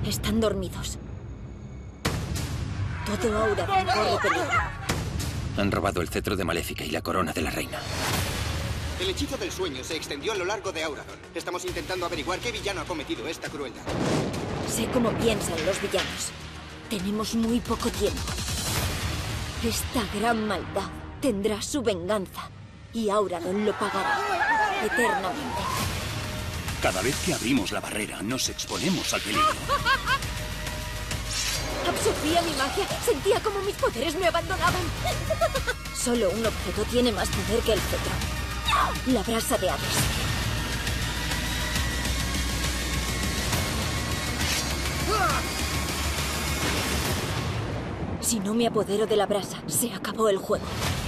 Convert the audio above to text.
Están dormidos. Todo Auradon corre peligro. Han robado el cetro de Maléfica y la corona de la reina. El hechizo del sueño se extendió a lo largo de Auradon. Estamos intentando averiguar qué villano ha cometido esta crueldad. Sé cómo piensan los villanos. Tenemos muy poco tiempo. Esta gran maldad tendrá su venganza. Y Auradon lo pagará eternamente. Cada vez que abrimos la barrera, nos exponemos al peligro. Absorbía mi magia. Sentía como mis poderes me abandonaban. Solo un objeto tiene más poder que el cetro. La brasa de Hades. Si no me apodero de la brasa, se acabó el juego.